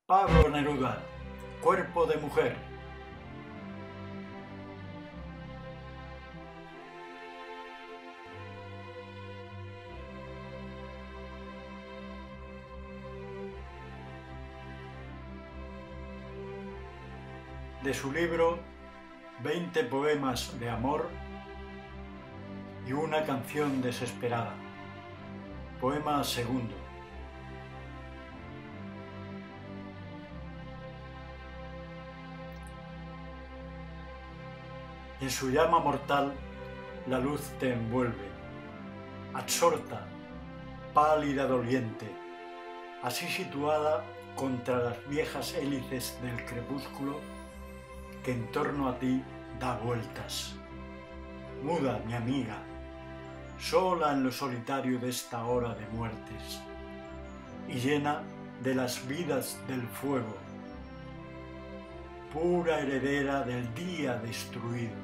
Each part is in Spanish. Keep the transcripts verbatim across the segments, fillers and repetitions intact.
Pablo Neruda, Cuerpo de mujer. De su libro Veinte poemas de amor y una canción desesperada. Poema segundo. En su llama mortal la luz te envuelve, absorta, pálida, doliente, así situada contra las viejas hélices del crepúsculo que en torno a ti da vueltas. Muda, mi amiga, sola en lo solitario de esta hora de muertes, y llena de las vidas del fuego, pura heredera del día destruido.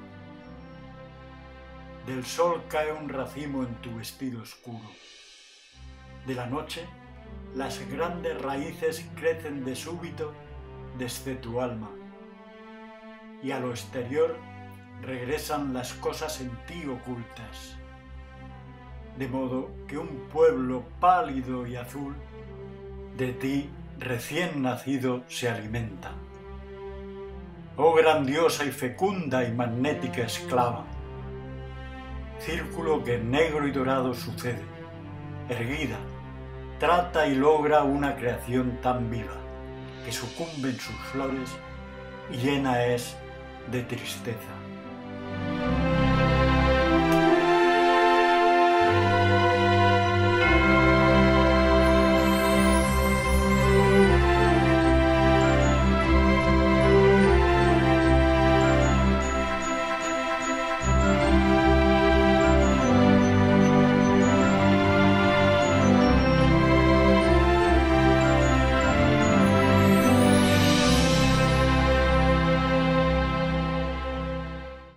Del sol cae un racimo en tu vestido oscuro. De la noche, las grandes raíces crecen de súbito desde tu alma, y a lo exterior regresan las cosas en ti ocultas, de modo que un pueblo pálido y azul de ti recién nacido se alimenta. Oh grandiosa y fecunda y magnética esclava, círculo que negro y dorado sucede, erguida, trata y logra una creación tan viva, que sucumben sus flores y llena es de tristeza.